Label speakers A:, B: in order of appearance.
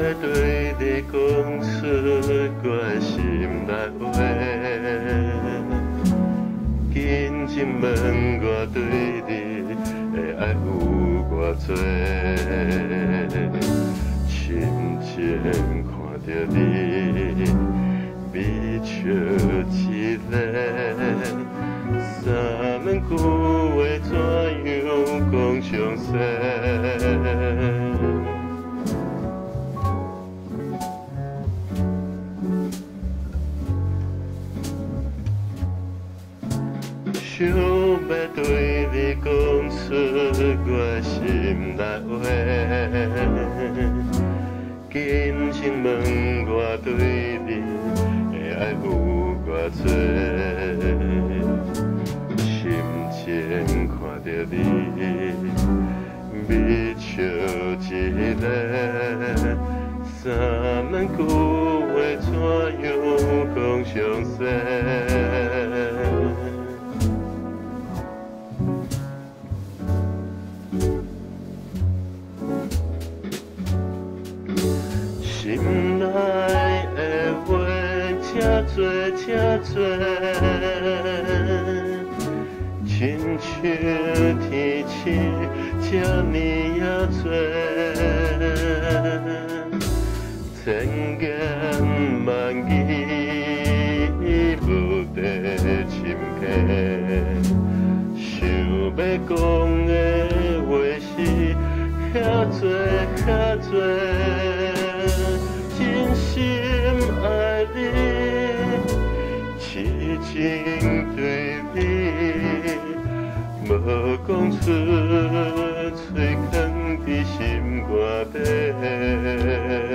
A: 对你讲出我心内话，紧紧问我对你的爱有偌多，深情看着你美笑一个，三万句话怎样讲详细？想要对你讲出我心内话，紧紧问我对你的爱有偌多，深情看着你美笑一个，三万句话怎样讲详细？心内的话，这多这多，亲像天星这呢也多，千言万语无地深刻，想要讲的话是遐多遐多。真心爱你，痴情对你，无讲出嘴，藏在心肝底。